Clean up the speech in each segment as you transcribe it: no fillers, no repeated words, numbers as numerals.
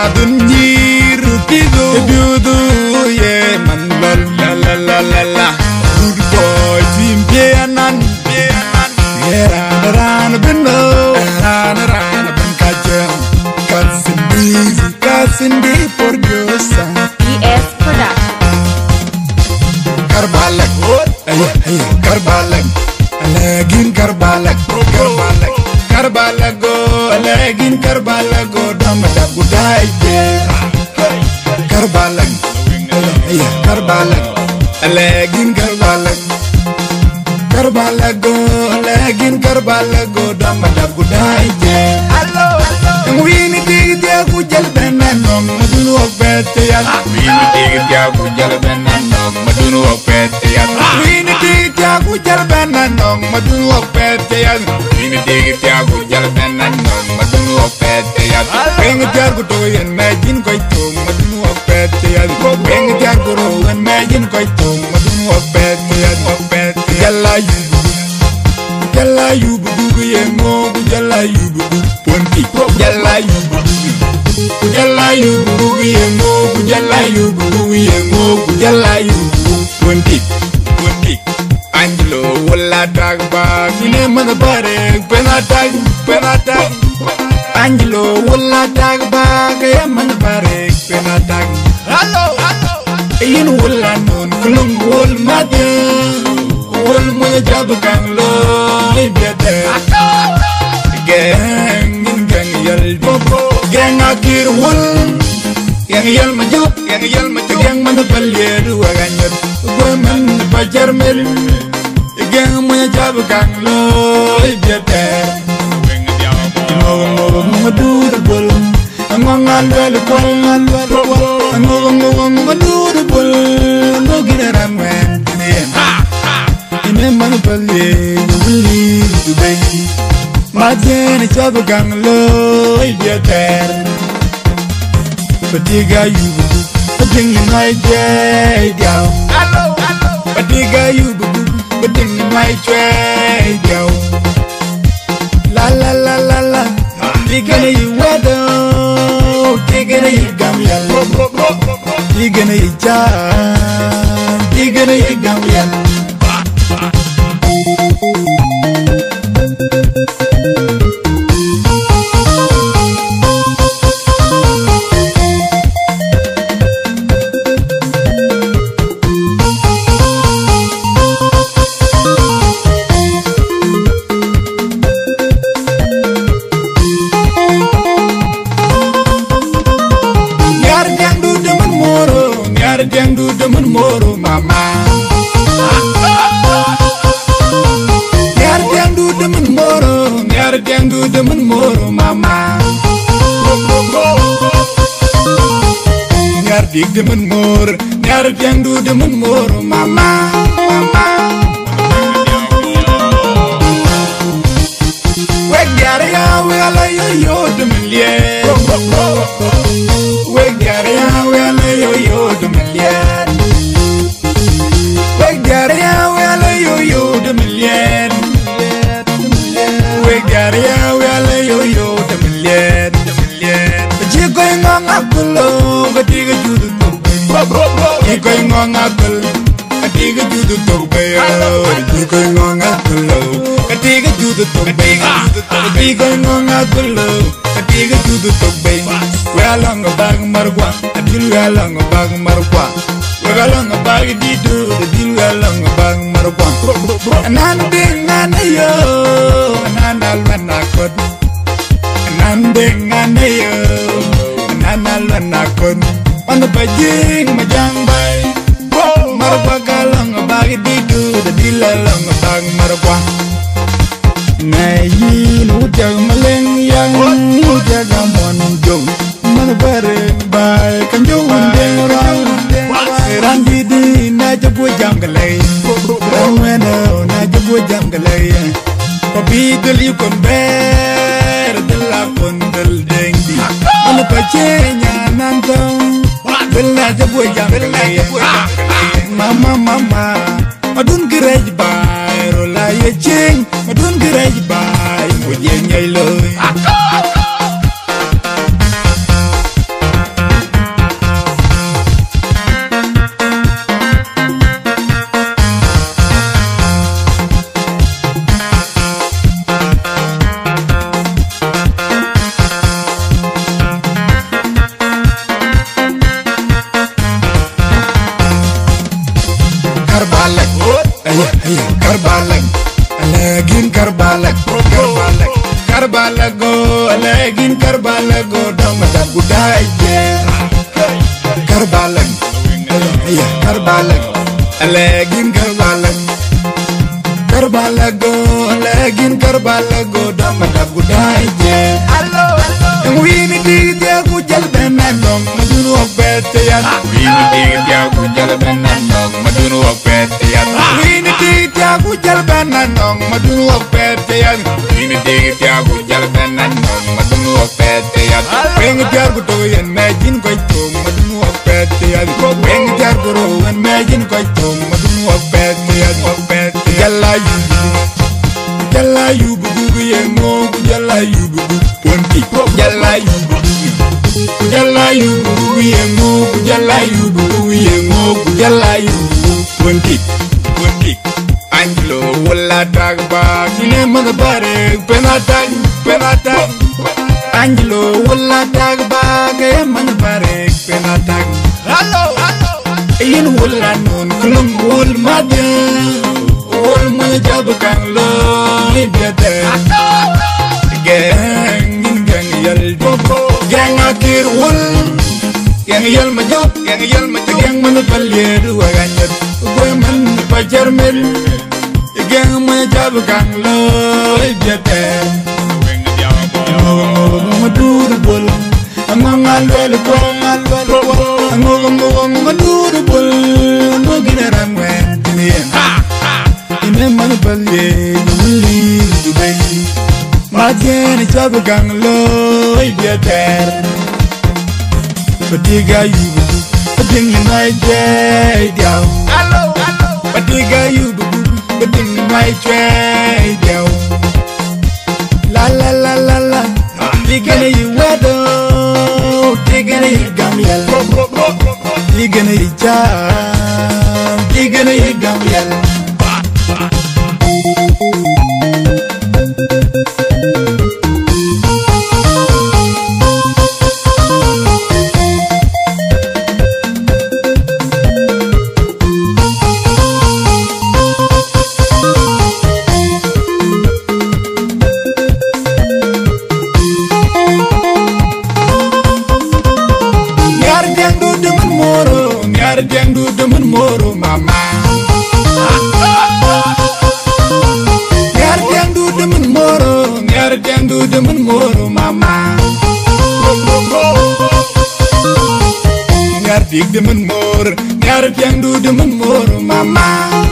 dunjir tigo biudu ye man lol la la la la good boy team pianan ran bendo ran ben kajam kasindi por diosa ES Production karbalak ay karbalak alagin karbalak karbalago alagin karbalago damada budai karbalak ay karbalak alagin karbalago alagin karbalago damada budai hello wini digya ku jal benanong madunu opete ya wini digya ku jal benanong madunu opete ya wini digya ku jal benanong madunu opete ya wini digya ku jal benanong madunu opete ya beng jar ku to yen majin koy to madunu opete ya beng jar ku ro yen majin koy to madunu opete ya opete jalla yu bugu ye mo jalla yu bugu ponti jalla yu bugu ye mo jalla yu bugu ye mo jalla yu bugu ponti angelo wala tagba ne man bare penatag angelo wala tagba ke man bare penatag hello yin wala non kulum wol mate wol mo jab kang lo ibete gang yal bobo gang akir wol gang yal majop gang man balyer waganyot goman bajar mel gang mo jab kang lo ibete ngong madur bol ngong alwel kol ngong madur bol no ginaram man palle wuli dubay madene chab ganglo ibyater patiga yubu pating mai jay diaw patiga yubu pating mai jay diaw la la la la la tigane yuwado tigane yigam yal tigane yija tigane yigam yal Yang du demen moro mama yang du demen moro mama ngar dik demen mor ngar yang du demen moro mama we gar ya we ala yo demen liye we gar ya we ala yo demen liye we gar ya we ala yo demen liye we gar ya we ala yo demen liye ji koy ngong akulo gatiga judu to ji koy ngong akul gatiga judu to ji koy ngong akulo gatiga judu to ji koy ngong akulo gatiga judu to we along bag marwa adil we along bag marwa we along bag didu adil we along bag marwa nan ding nan yo nan alwana kod nan ding nan yo nan alwana kod on bajing majang bay marwa galong bag didu adil along bag marwa nayi nu jag maleng yang nu jag mon jong man bare bay kan jo den ran di na jabu jangle rawena na jabu jangle ko bi del yu kon ber del la kon del dengi man pa chenya nan tong del na jabu jangle mama adun girej bay ro la ye ching adun girej bay mo ye nyai loy karbalak ya karbalak alegin karbalak karbalago alegin karbalago dama dagudai je allo wini digit ya ku jal benanong madunu opete ya wini digit ya ku jal benanong madunu opete ya wini digit ya ku jal benanong madunu opete ya wini digit ya ku jal benanong madunu opete ya weng jar ku to yen majin ko to madunu opete ya weng jar ku ro wen majin ko to madunu opete ya opete jalla yu bugu yengo jalla yu bugu ponti jalla yu bugu yengo jalla yu bugu yengo jalla yu ponti anglo wala dagba kine mana bare penata anglo wala dagba ke mana bare penata hello yin wala non kulum wal madya wal mana jab kang lo ibete gang yal gang akir wal gang yal majok gang mana palye dua ganjat boy man pajar mel gang mana jab kang lo ibete madur bol amangal wel ko madur bol no ginaram wen ine man balye yuli dubai madien jab gang lo ibieter patiga yubu ding mai je diao allo patiga yubu ding mai je diao la digene yuwado digene gamiel digene ja digene gamiel Yang du demen moro mama yang du demen moro mama ngar dig demen mor ngar yang du demen moro mama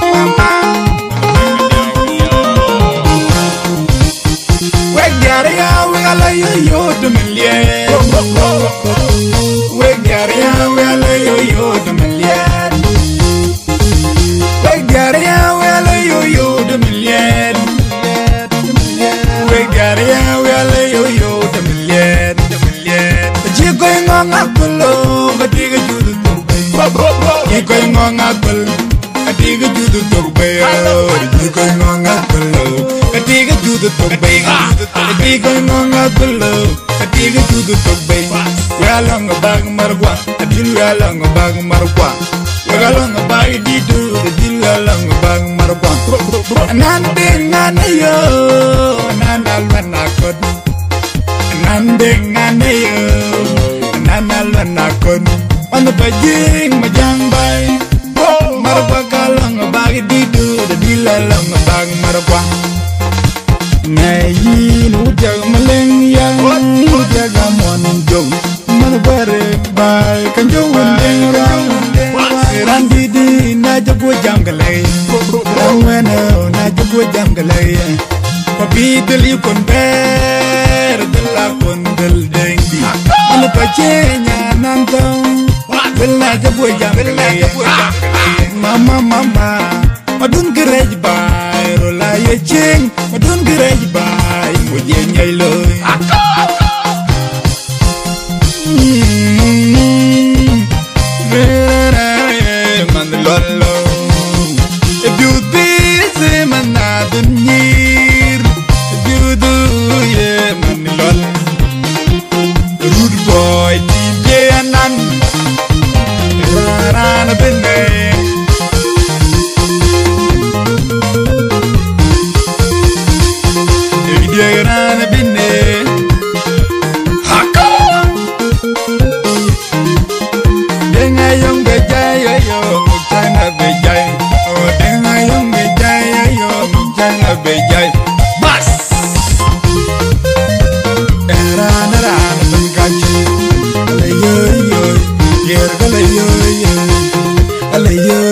weg yare ya we ala yo demen liye weg yare ya we ala yo demen ngakolo katiga judu tokbe ikoy ngakol katiga judu tokbe ikoy ngakolo katiga judu tokbe ikoy ngakolo katiga judu tokbe yalang bag marwa adil yalang bag marwa yalang bag didu adil yalang bag marwa nande nganayo nanal manakot nande nganayo nanal nakon mana bajing majang bay marwa kalang bagi didu dilalang bang marwa ngayin ujag maleng yang ujag amon jong mana bare bay kanjong wendeng ran didi na jago jam galay rawena na jago jam galay papi deli kon ber dela kon del dengi mana pachenya nantong bella jago jam galay mama madun gerej bay rola ye ching madun gerej bay muje nyai loy man lolo if you busy man adun nyir if you do yeah man lolo rude boy DJ anan rana benne rana benne haka deng yo yo China be jai o denga yo me jai yo China be jai bas era nara bangachi ale yo yo yer gale yo yo ale yo